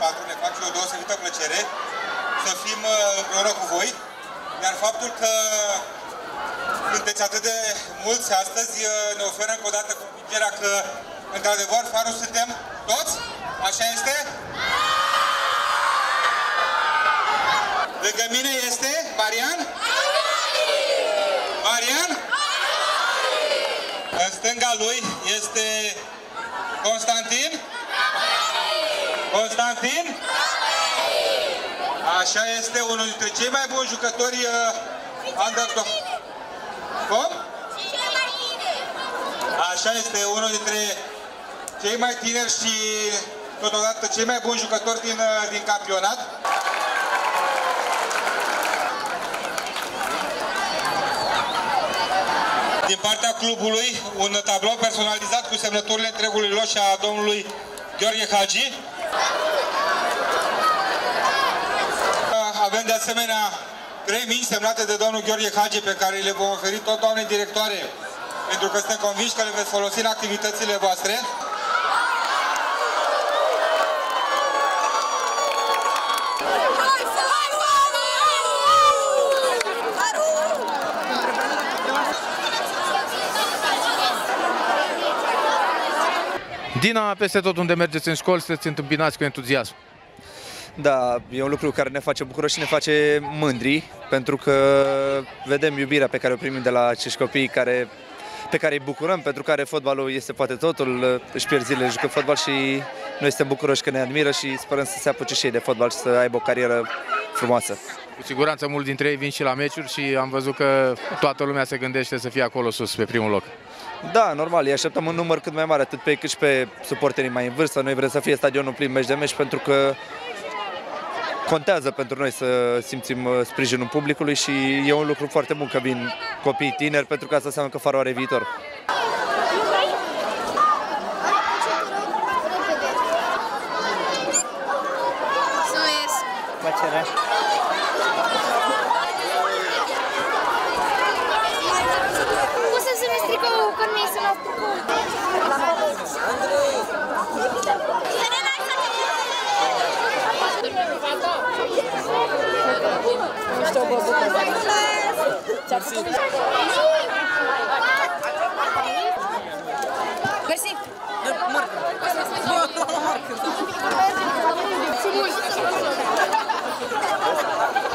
4 ne face o deosebită plăcere să fim împreună cu voi, iar faptul că sunteți atât de mulți astăzi ne oferă încă o dată convingerea că, într-adevăr, Farul suntem toți? Așa este? Lângă mine este Marian? Marian? În stânga lui este Constantin? Constantin? Așa este unul dintre cei mai buni jucători underdog. Cum? Așa este unul dintre cei mai tineri și totodată cei mai buni jucători din campionat. Din partea clubului, un tablou personalizat cu semnăturile întregului lot și a domnului Gheorghe Hagi. Avem de asemenea 3 mingi semnate de domnul Gheorghe Hagi pe care le vom oferi tot doamnei directoare, pentru că suntem convinși că le veți folosi în activitățile voastre. Dina, peste tot unde mergeți în școli, sunteți întâmpinați cu entuziasm. Da, e un lucru care ne face bucuroși și ne face mândri, pentru că vedem iubirea pe care o primim de la acești copii pe care îi bucurăm, pentru care fotbalul este poate totul, își pierd zilele, jucă fotbal și noi suntem bucuroși că ne admiră și sperăm să se apuce și ei de fotbal și să aibă o carieră frumoasă. Cu siguranță mulți dintre ei vin și la meciuri și am văzut că toată lumea se gândește să fie acolo sus, pe primul loc. Da, normal, îi așteptăm un număr cât mai mare, atât pe ei cât și pe suporterii mai în vârstă. Noi vrem să fie stadionul plin meci de meci, pentru că contează pentru noi să simțim sprijinul publicului și e un lucru foarte bun că vin copii tineri, pentru că asta înseamnă că Farul are viitor. Mersi.